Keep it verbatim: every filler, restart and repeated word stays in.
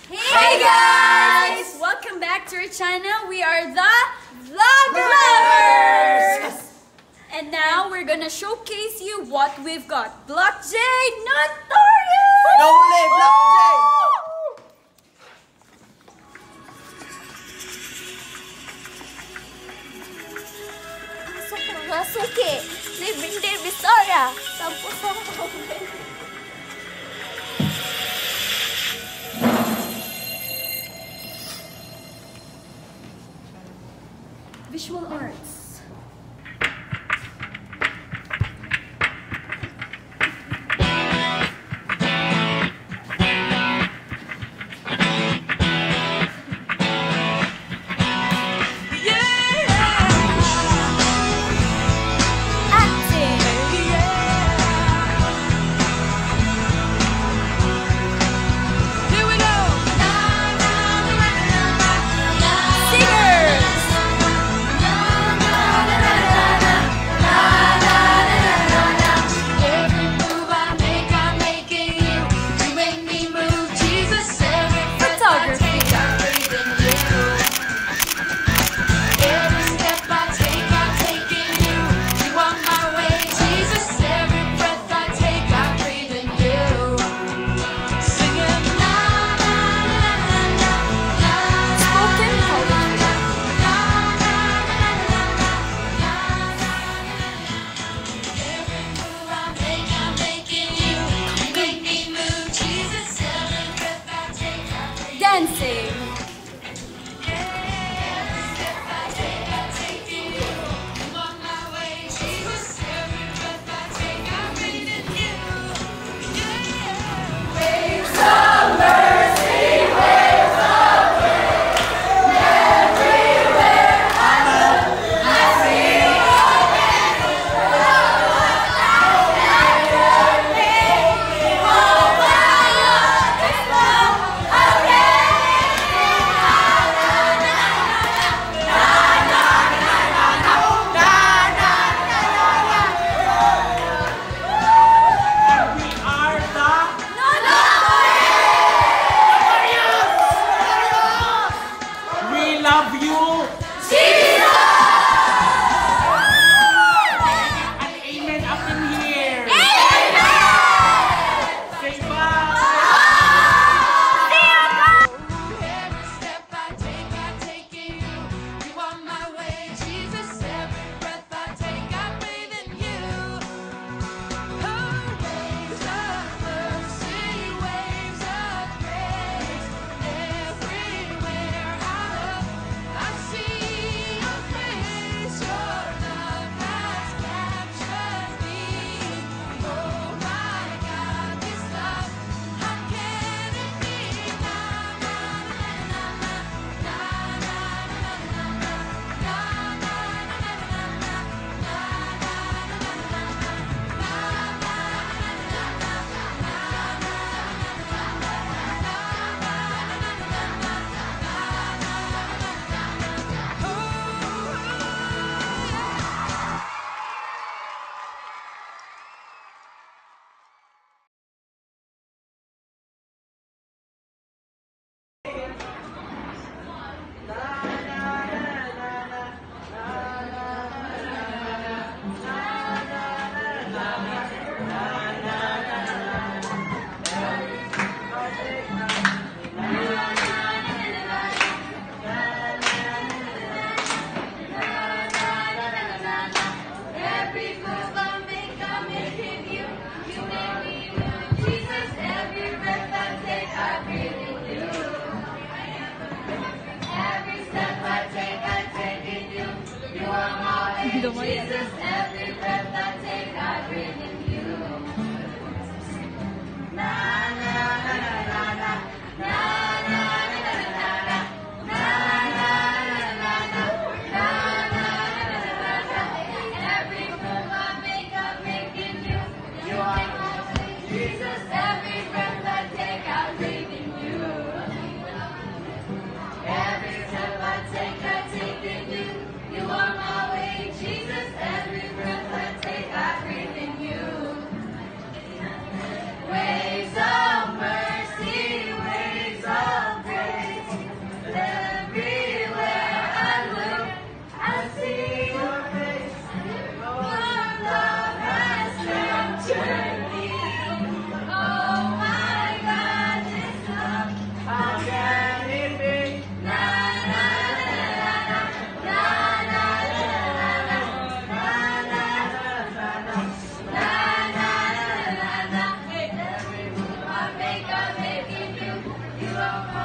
Hey guys! Welcome back to our channel. We are the Vloggers! And now we're gonna showcase you what we've got. Block J Notorious! Only Block J! Masuk ke masuk ke. Living day Victoria. Sampul sampul. Visual arts. Dancing. Love you! Jesus! An amen up in here! Amen! Say bye! Every step I take, I take in you. You are my way, Jesus. Every breath I take, I breathe in you. Oh, waves of mercy, waves of grace. Everywhere I look, I see your face. Your love has captured me. Oh my God, this love, how can it be? Na na na na na na Every move I make, I make in you. You make me move, Jesus. Every breath I take, I breathe in you. Every step I take, I take in you. You are my way, Jesus. Every breath I take, I breathe in you. Na na na na na na na na na na na na na na na. Every move I make, I make in you. You are my way, Jesus. Every breath I take, I breathe in you. Every step I take, I take in you. You are my way, Jesus. Every from